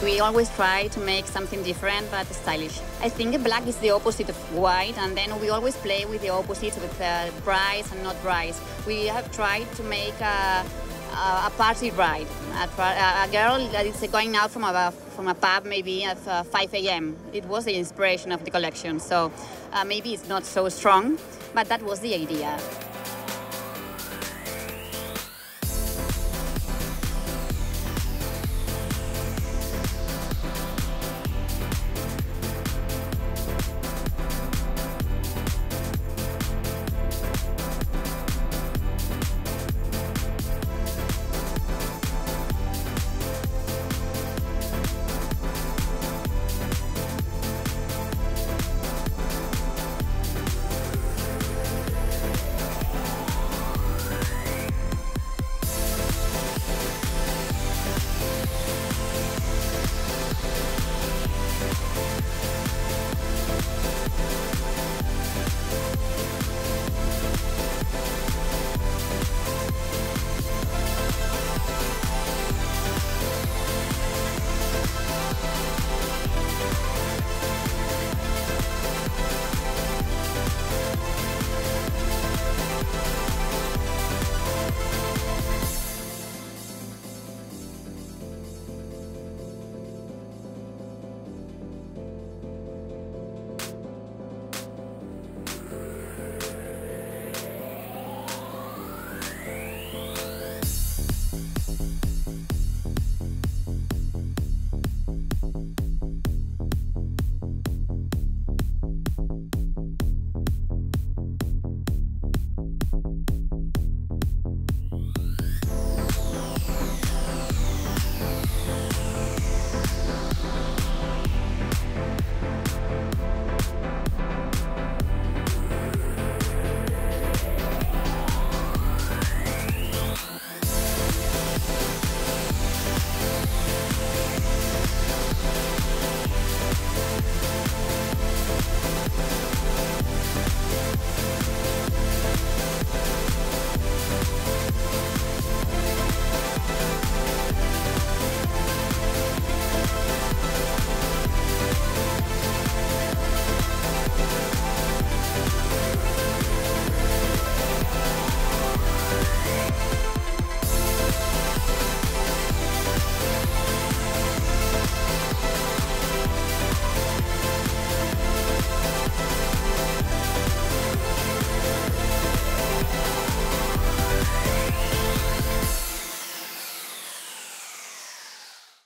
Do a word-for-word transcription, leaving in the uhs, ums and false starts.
We always try to make something different but stylish. I think black is the opposite of white, and then we always play with the opposite, with uh, brides and not brides. We have tried to make a, a, a party bride, a, a girl that is going out from a, from a pub maybe at uh, five A M It was the inspiration of the collection, so uh, maybe it's not so strong, but that was the idea.